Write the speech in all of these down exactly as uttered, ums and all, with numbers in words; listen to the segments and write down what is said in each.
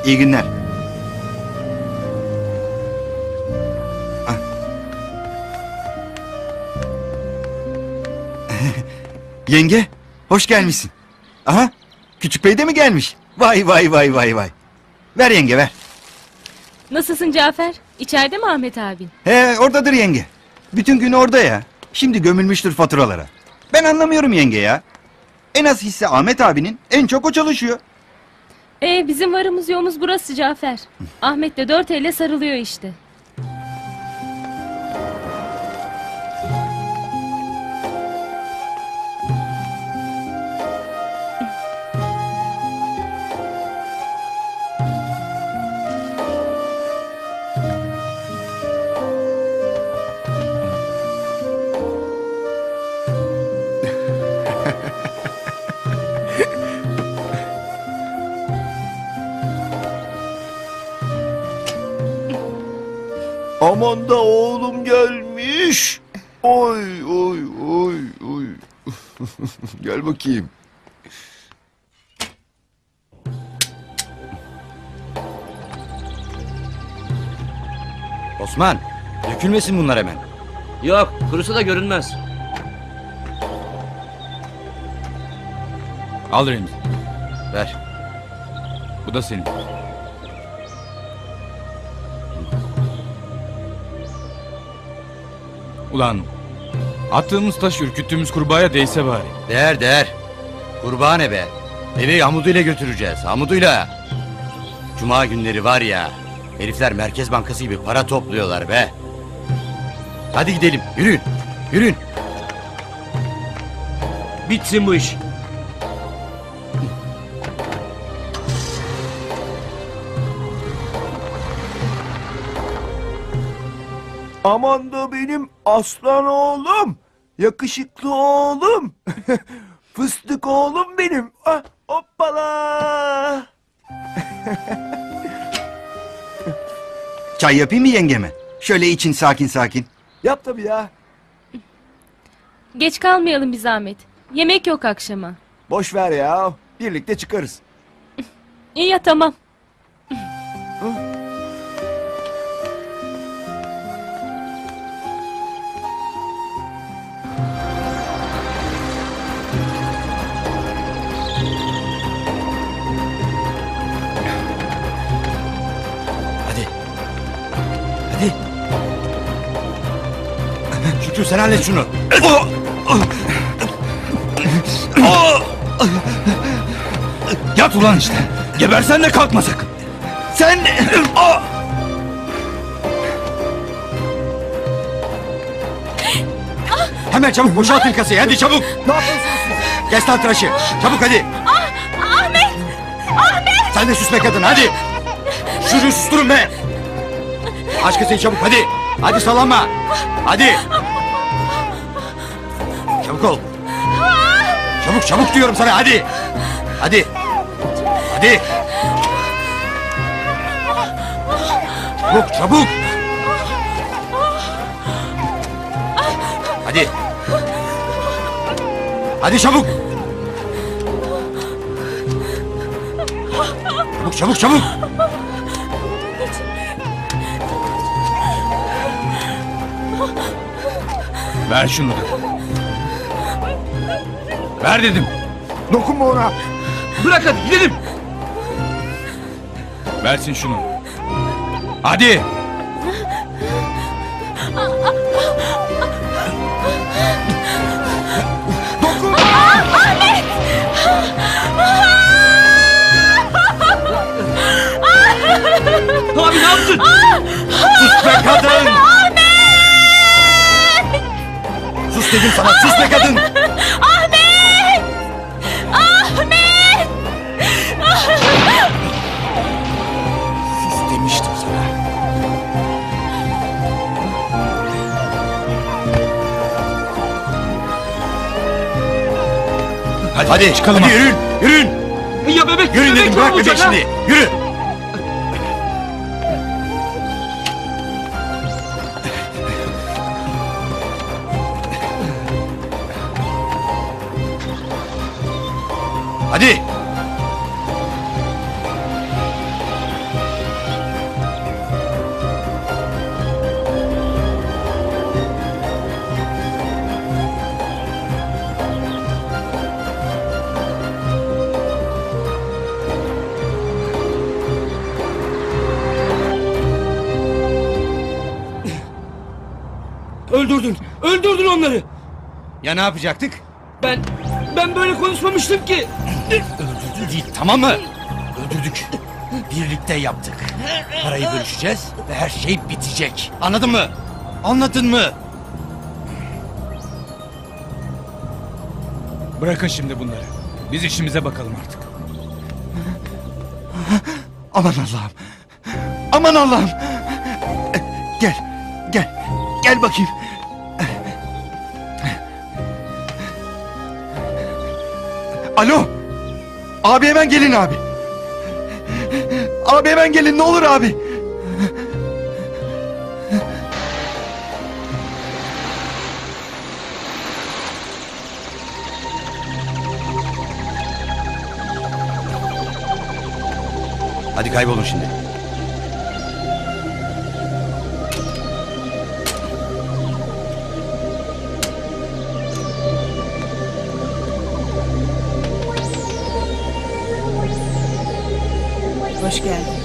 İyi günler. Ah. Yenge, hoş gelmişsin. Aha, Küçük Bey de mi gelmiş? Vay vay vay vay vay. Ver yenge, ver. Nasılsın Cafer? İçeride mi Ahmet abin? He, oradadır yenge. Bütün gün orada ya. Şimdi gömülmüştür faturalara. Ben anlamıyorum yenge ya. En az hisse Ahmet abinin, en çok o çalışıyor. Ee, bizim varımız yoğumuz burası Cafer. Ahmet de dört elle sarılıyor işte. Aman da oğlum gelmiş. Oy oy oy oy. Gel bakayım. Osman, dökülmesin bunlar hemen. Yok, kurusu da görünmez. Al Remzi. Ver. Bu da senin. Ulan attığımız taş ürküttüğümüz kurbağaya değse bari. Değer değer. Kurbağa ne be? Evi Hamudu'yla götüreceğiz. Hamudu'yla. Cuma günleri var ya. Herifler Merkez Bankası gibi para topluyorlar be. Hadi gidelim. Yürüyün. Yürüyün. Bitsin bu iş. Aman da benim aslan oğlum. Yakışıklı oğlum. Fıstık oğlum benim. Ah, hoppala. Çay yapayım mı yengeme? Şöyle için sakin sakin. Yap tabii ya. Geç kalmayalım bir zahmet. Yemek yok akşama. Boş ver ya. Birlikte çıkarız. İyi ya, tamam. Hadi. Hadi. Şükrü sen hallet şunu. Yat ulan işte. Gebersen de kalkma sakın. Sen... Hemen çabuk boşaltın kasayı, hadi çabuk. Ne yapıyorsunuz siz? Kes lan tıraşı. Çabuk hadi. Ahmet! Ahmet! Sen de sus be kadın, hadi. Şurayı susturun be. Aç kasayı çabuk, hadi. Hadi sallanma. Hadi. Çabuk ol. Çabuk çabuk diyorum sana, hadi. Hadi. Hadi. Çabuk çabuk. Hadi. Hadi çabuk. Çabuk çabuk çabuk. Ver şunu da. Ver dedim. Dokunma ona. Bırak hadi gidelim. Versin şunu. Hadi. Abi ne yaptın? Sus be kadın. Sus dedim sana, sus be kadın. Ahmet! Ahmet! Sus demiştim sana. Hadi, Hadi çıkalım. hadi yürüyün, yürüyün. Ya bebek, Yürüyün bebek dedim, ne bırak olacak bebek ha? şimdi. Yürü. Hadi. öldürdün. Öldürdün onları. Ya ne yapacaktık? Ben ben böyle konuşmamıştım ki. Öldürdü değil, tamam mı? Öldürdük. Birlikte yaptık. Parayı bölüşeceğiz ve her şey bitecek. Anladın mı? Anladın mı? Bırakın şimdi bunları. Biz işimize bakalım artık. Aman Allah'ım. Aman Allah'ım. Gel. Gel. Gel bakayım. Alo. Abi hemen gelin abi. Abi hemen gelin ne olur abi. Hadi kaybolun şimdi. Hoş geldin.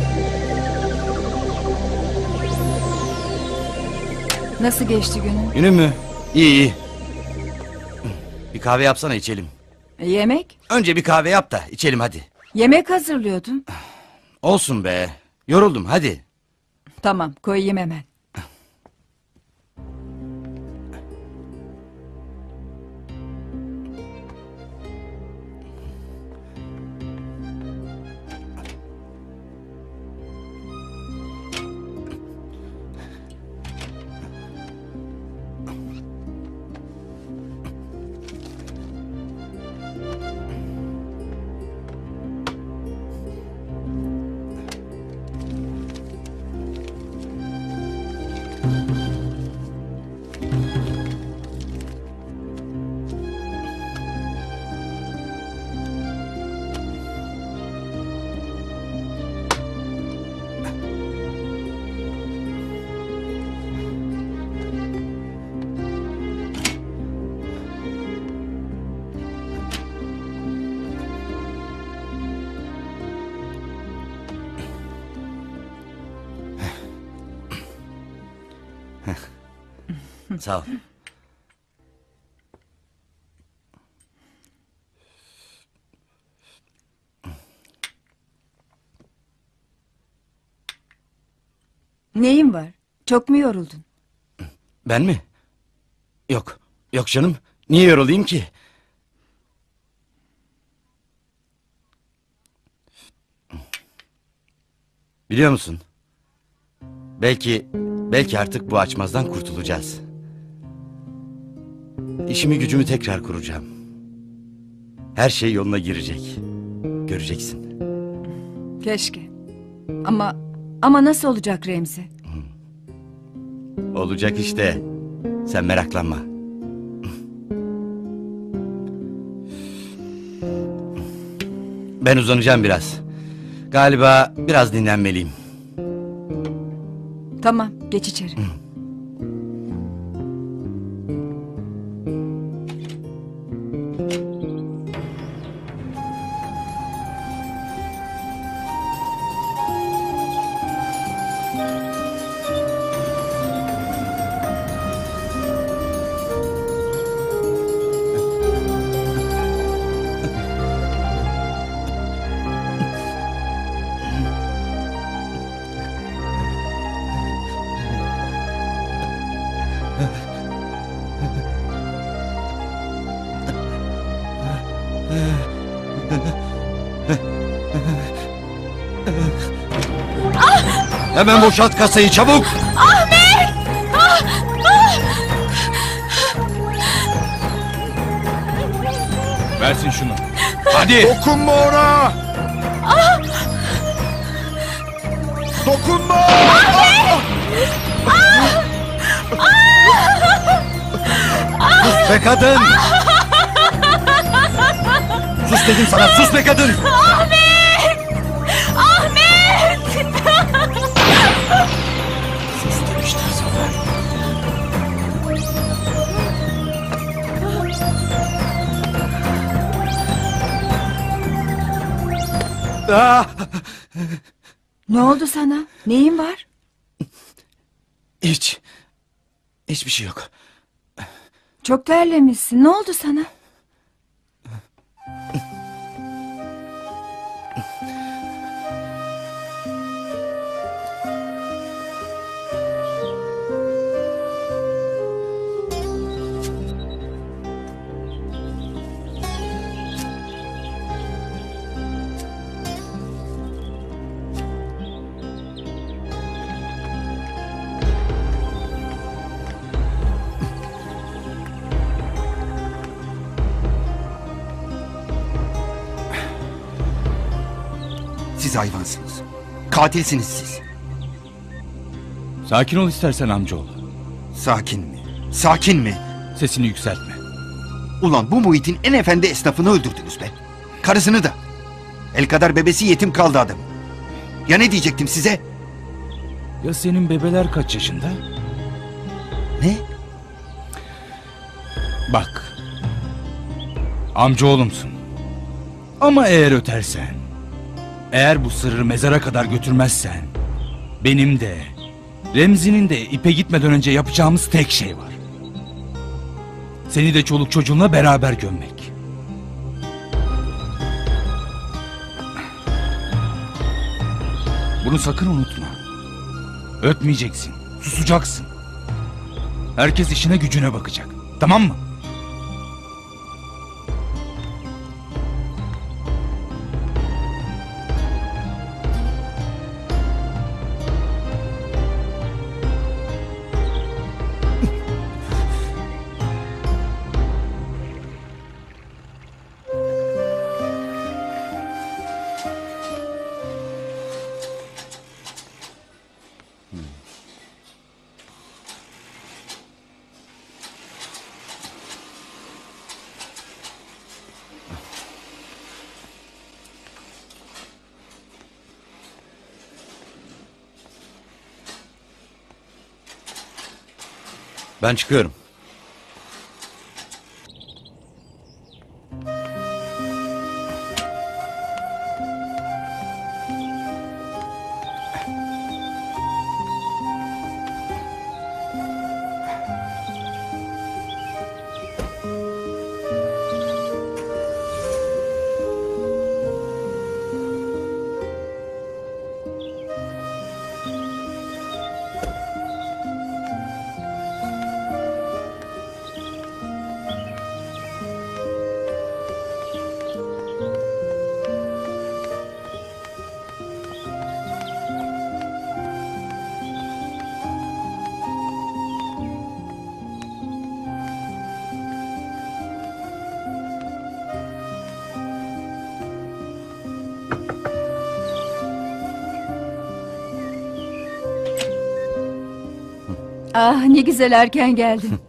Nasıl geçti günün? Günün mü? İyi iyi. Bir kahve yapsana içelim. E, yemek? Önce bir kahve yap da içelim hadi. Yemek hazırlıyordun. Olsun be. Yoruldum hadi. Tamam, koyayım hemen. Sağ ol. Neyin var? Çok mu yoruldun? Ben mi? Yok. Yok canım. Niye yorulayım ki? Biliyor musun? Belki, belki artık bu açmazdan kurtulacağız. İşimi gücümü tekrar kuracağım. Her şey yoluna girecek. Göreceksin. Keşke. Ama ama nasıl olacak Remzi? Olacak işte. Sen meraklanma. Ben uzanacağım biraz. Galiba biraz dinlenmeliyim. Tamam, geç içeri. Hemen boşalt kasayı çabuk. Ahmet! Ah! Ah! Versin şunu. Hadi. Dokunma ona. Dokunma. Sus be kadın. Sus dedim sana, sus be kadın. Ahmet! Ahmet! Sus demiştim sana. Ah! Ne oldu sana? Neyin var? Hiç. Hiçbir şey yok. Çok terlemişsin. Ne oldu sana? Siz hayvansınız. Katilsiniz siz. Sakin ol istersen amcaoğlu. Sakin mi? Sakin mi? Sesini yükseltme. Ulan bu muhitin en efendi esnafını öldürdünüz be. Karısını da. El kadar bebesi yetim kaldı adam. Ya ne diyecektim size? Ya senin bebeler kaç yaşında? Ne? Bak. Amcaoğlumsun. Ama eğer ötersen, eğer bu sırrı mezara kadar götürmezsen, benim de, Remzi'nin de ipe gitmeden önce yapacağımız tek şey var. Seni de çoluk çocuğunla beraber gömmek. Bunu sakın unutma. Ötmeyeceksin, susacaksın. Herkes işine gücüne bakacak. Tamam mı? Ben çıkıyorum. Ah ne güzel erken geldin.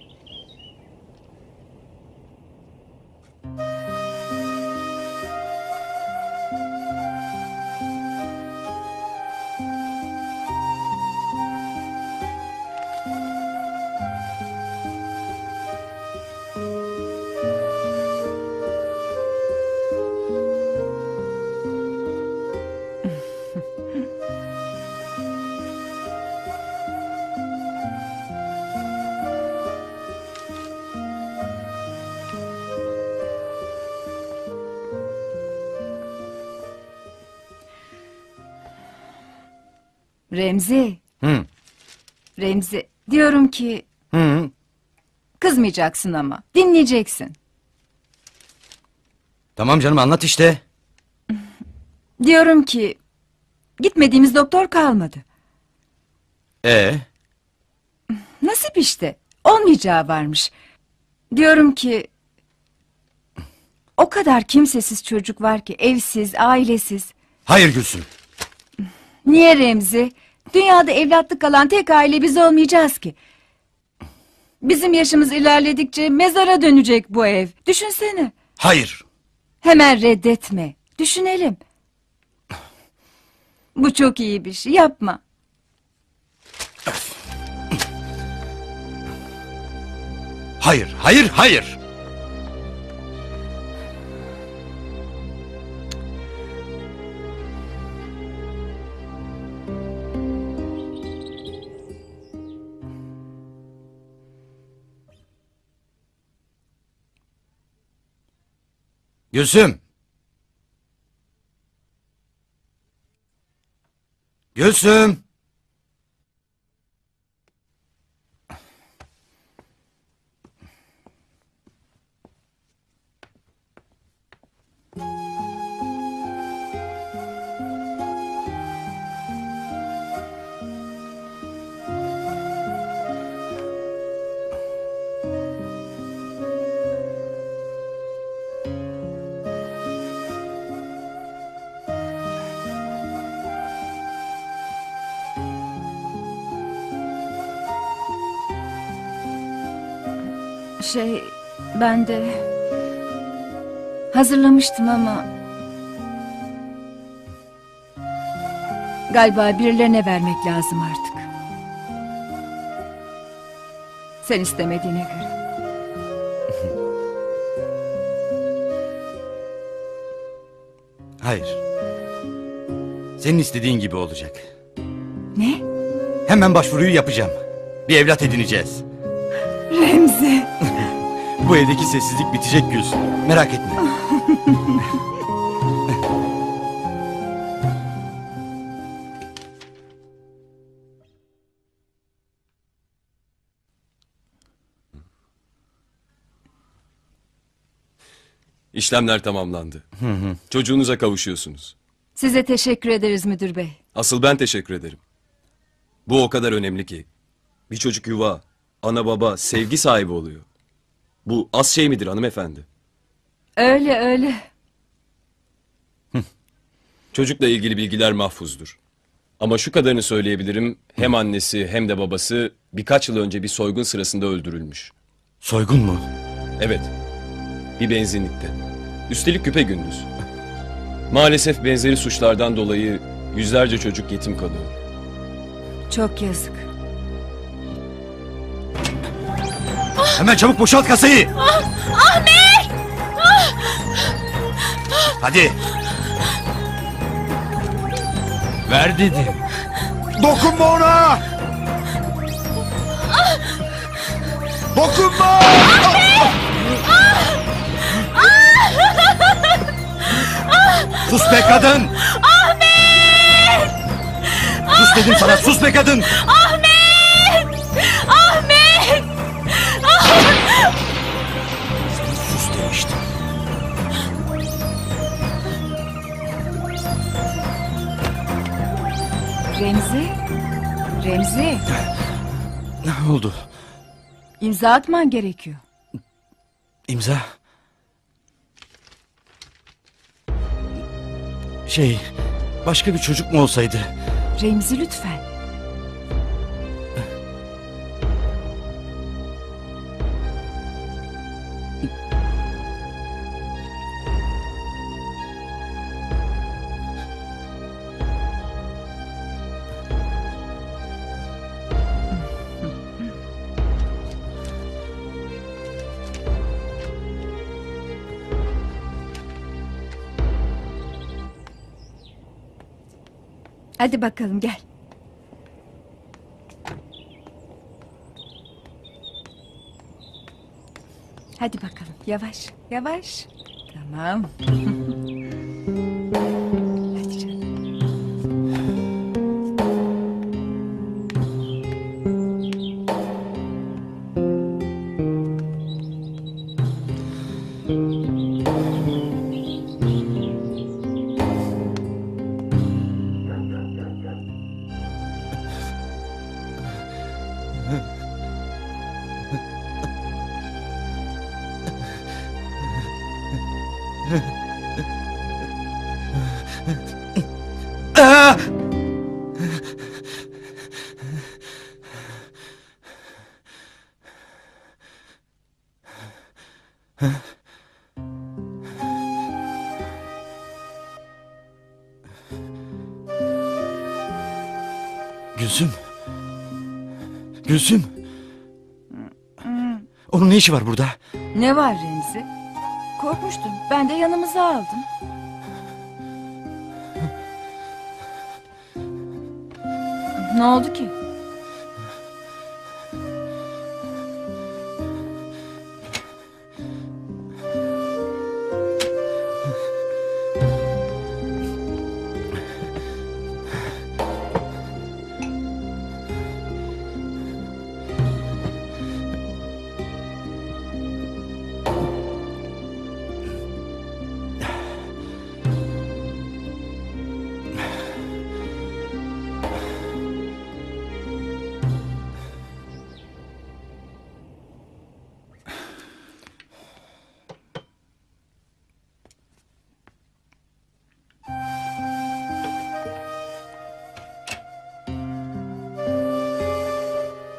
Remzi, Hı. Remzi diyorum ki Hı. kızmayacaksın ama dinleyeceksin. Tamam canım, anlat işte. Diyorum ki gitmediğimiz doktor kalmadı. Ee, Nasip işte. Olmayacağı varmış. Diyorum ki o kadar kimsesiz çocuk var ki, evsiz, ailesiz. hayır Gülsüm. Niye Remzi? Dünyada evlatlık kalan tek aile biz olmayacağız ki. Bizim yaşımız ilerledikçe mezara dönecek bu ev. Düşünsene. Hayır. Hemen reddetme. Düşünelim. Bu çok iyi bir şey. Yapma. Hayır, hayır, hayır. Gülsüm. Gülsüm. Şey, ben de hazırlamıştım ama galiba birilerine vermek lazım artık. Sen istemediğine göre. Hayır. Senin istediğin gibi olacak. Ne? Hemen başvuruyu yapacağım. Bir evlat edineceğiz. Remzi. Bu evdeki sessizlik bitecek Gülsüm. Merak etme. İşlemler tamamlandı. Çocuğunuza kavuşuyorsunuz. Size teşekkür ederiz müdür bey. Asıl ben teşekkür ederim. Bu o kadar önemli ki. Bir çocuk yuva, ana baba, sevgi sahibi oluyor. Bu az şey midir hanımefendi? Öyle öyle. Çocukla ilgili bilgiler mahfuzdur. Ama şu kadarını söyleyebilirim. Hem annesi hem de babası birkaç yıl önce bir soygun sırasında öldürülmüş. Soygun mu? Evet. Bir benzinlikte. Üstelik küpegündüz. Maalesef benzeri suçlardan dolayı yüzlerce çocuk yetim kalıyor. Çok yazık. Hemen çabuk boşalt kasayı. Ahmet! Hadi. Ver dedim. Dokunma ona! Dokunma! Sus be kadın. Ahmet! Sus dedim sana, sus be kadın. Ahmet! Ahmet! Sus demiştim. Remzi. Remzi. Ne oldu? İmza atman gerekiyor. İmza. Şey, başka bir çocuk mu olsaydı? Remzi lütfen. Hadi bakalım gel. Hadi bakalım yavaş yavaş. Tamam. Hadi canım. Aa! Gülsüm. Gülsüm. Onun ne işi var burada? Ne var Remzi? Korkmuştun. Ben de yanımıza aldım. Ne oldu ki?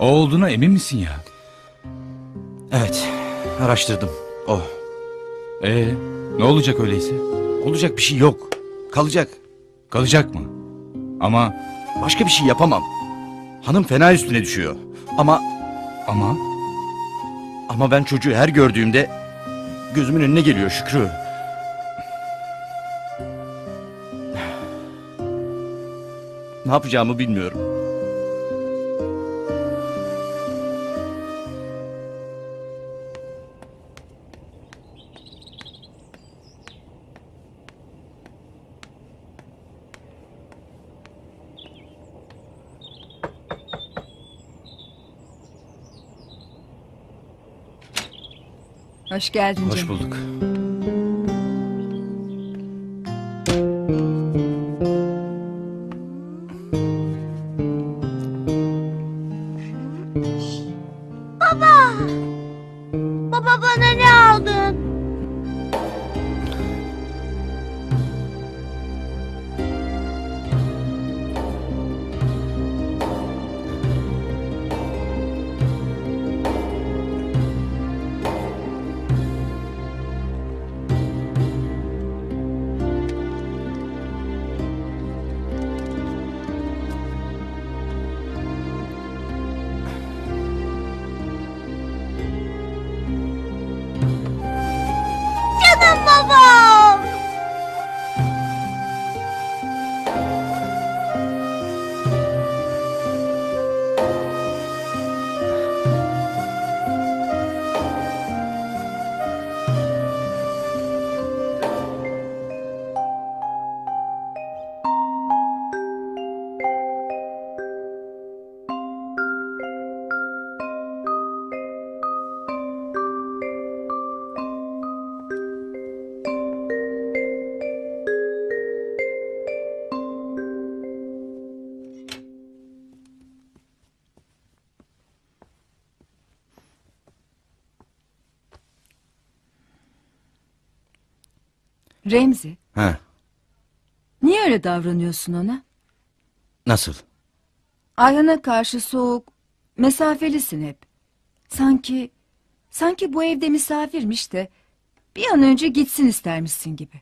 O olduğuna emin misin ya? Evet, araştırdım. O. Ee, ne olacak öyleyse? Olacak bir şey yok. Kalacak. Kalacak mı? Ama Başka bir şey yapamam. Hanım fena üstüne düşüyor. Ama ama ama ben çocuğu her gördüğümde gözümün önüne geliyor Şükrü. Ne yapacağımı bilmiyorum. Hoş geldin Hoş canım. bulduk. Baba bana ne aldın? Canım babam. Remzi, Ha, niye öyle davranıyorsun ona? nasıl? Ayhan'a karşı soğuk, mesafelisin hep. Sanki, sanki bu evde misafirmiş de bir an önce gitsin istermişsin gibi.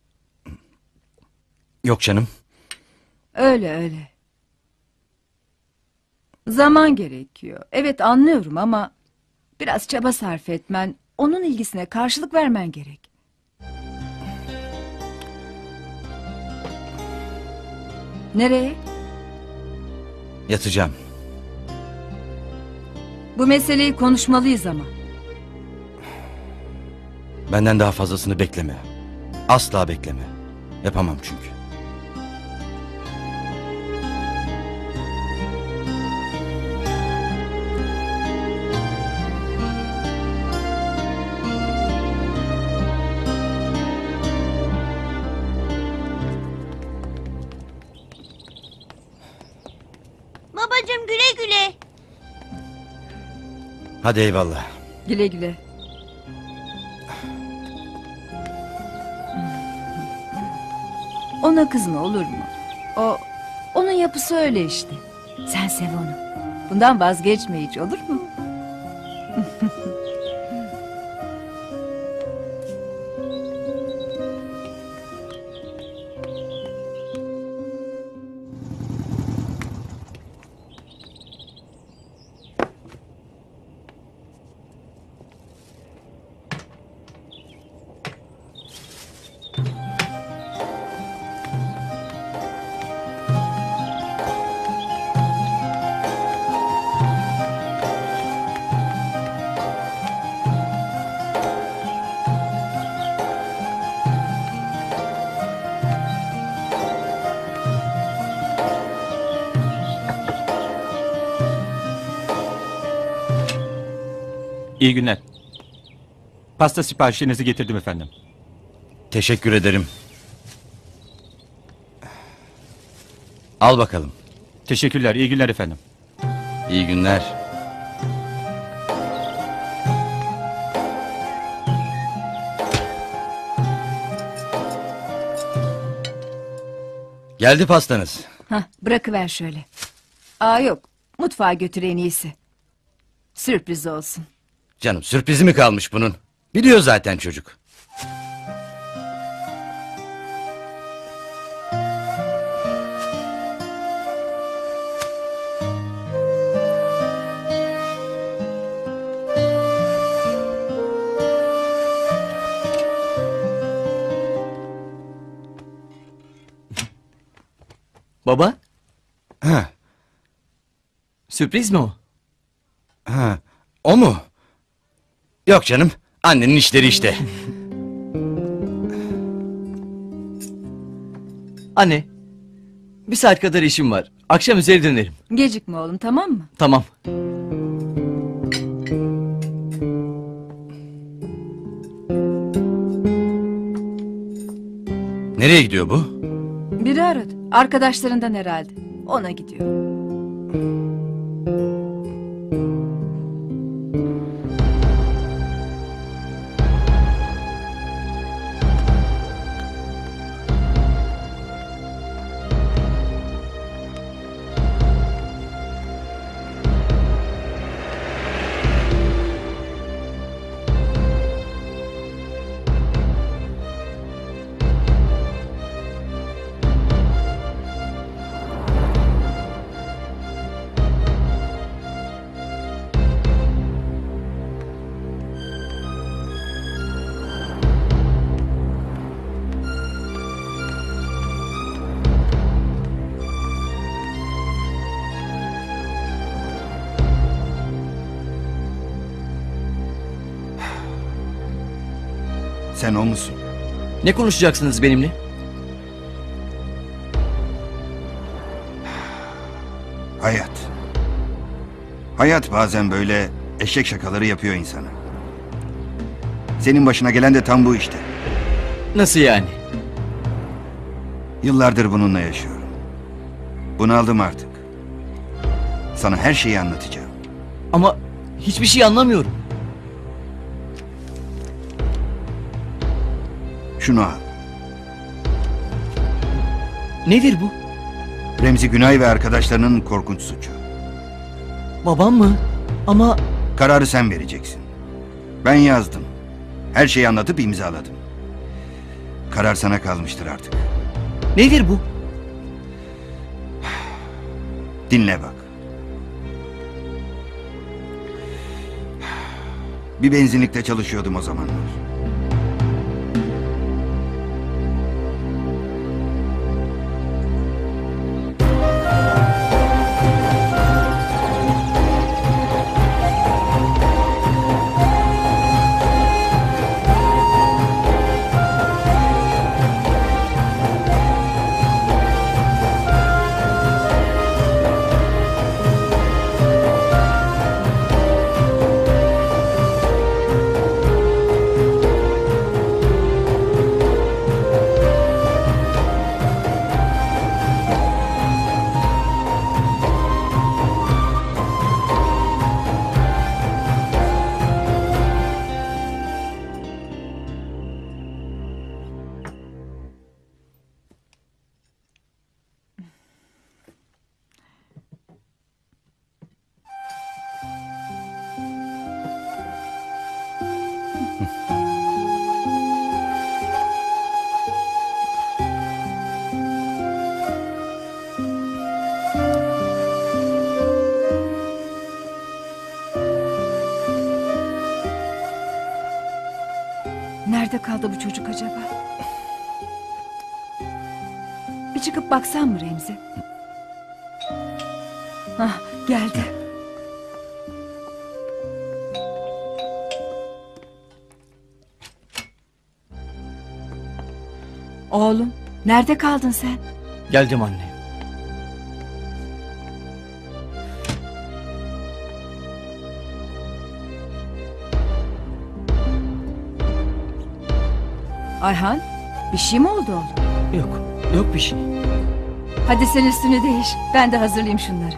Yok canım. Öyle öyle. Zaman gerekiyor. Evet anlıyorum ama biraz çaba sarf etmen, onun ilgisine karşılık vermen gerek. Nereye? Yatacağım. Bu meseleyi konuşmalıyız ama. Benden daha fazlasını bekleme. Asla bekleme. Yapamam çünkü. Babacığım güle güle. Hadi eyvallah. Güle güle. Ona kızma olur mu? O, onun yapısı öyle işte. Sen sev onu. Bundan vazgeçme hiç olur mu? İyi günler. Pasta siparişlerinizi getirdim efendim. Teşekkür ederim. Al bakalım. Teşekkürler, iyi günler efendim. İyi günler. Geldi pastanız. Hah, bırakıver şöyle. Aa yok, mutfağa götür en iyisi. Sürpriz olsun. Canım sürprizi mi kalmış bunun? Biliyor zaten çocuk. Baba, Ha, sürpriz mi o? ha, o mu? Yok canım. Annenin işleri işte. Anne, bir saat kadar işim var. Akşam üzeri dönerim. Gecikme oğlum, tamam mı? Tamam. Nereye gidiyor bu? Biri aradı. Arkadaşlarından herhalde. Ona gidiyor. Sen o musun? Ne konuşacaksınız benimle? Hayat. Hayat bazen böyle eşek şakaları yapıyor insana. Senin başına gelen de tam bu işte. Nasıl yani? Yıllardır bununla yaşıyorum. Bunaldım artık. Sana her şeyi anlatacağım. Ama hiçbir şey anlamıyorum. Şunu al. Nedir bu? Remzi Günay ve arkadaşlarının korkunç suçu. Babam mı? Ama Kararı sen vereceksin. Ben yazdım. Her şeyi anlatıp imzaladım. Karar sana kalmıştır artık. nedir bu? Dinle bak. Bir benzinlikte çalışıyordum o zamanlar. Nerede kaldı bu çocuk acaba? Bir çıkıp baksan mı Remzi? Hah, geldi. Oğlum, nerede kaldın sen? Geldim anne. Ayhan, bir şey mi oldu oğlum? Yok, yok bir şey. Hadi sen üstünü değiş. Ben de hazırlayayım şunları.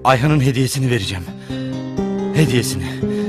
Ayhan'ın hediyesini vereceğim. Hediyesini.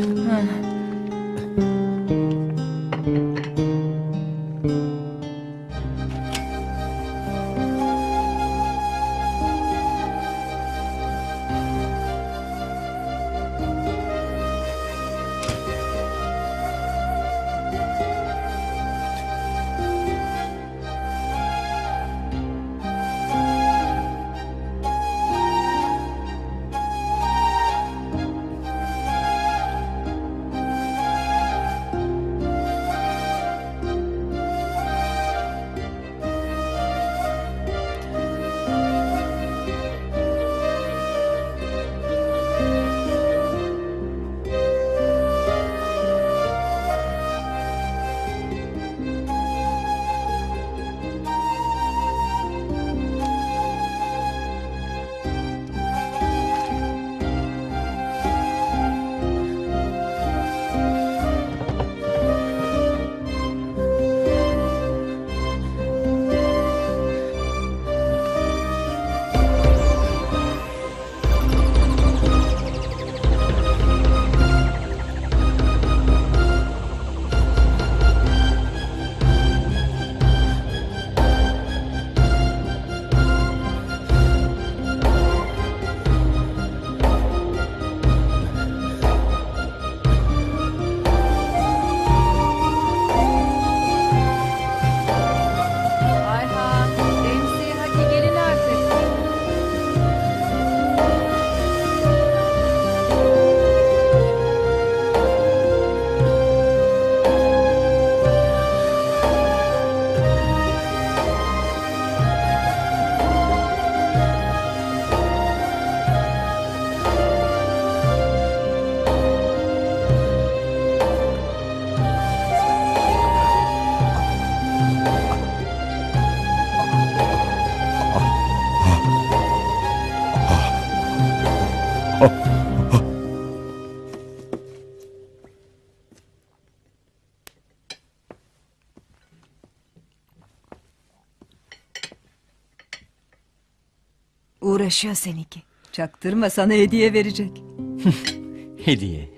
Ayhan, Remzi hadi gelin artık. Uğraşıyor seninki. Çaktırma, sana hediye verecek. Hediye.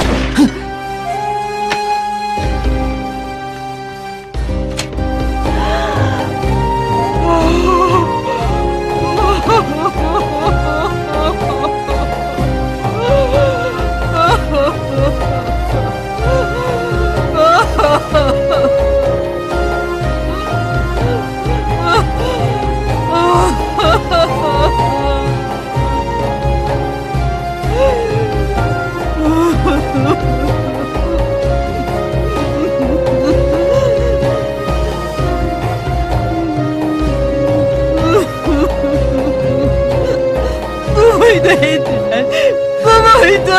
Bu muydu hediye? Bu muydu?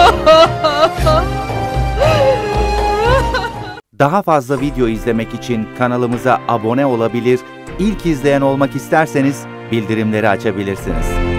Daha fazla video izlemek için kanalımıza abone olabilir, ilk izleyen olmak isterseniz bildirimleri açabilirsiniz.